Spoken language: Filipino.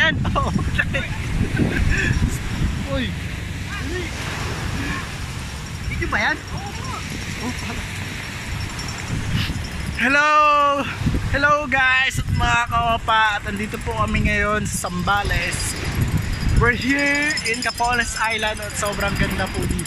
yan? Oo. Uy. Video ba yan? Oh, Hello! Hello guys at mga kaopa. At andito po kami ngayon sa Zambales. We're here in Capones Island at sobrang ganda po dito.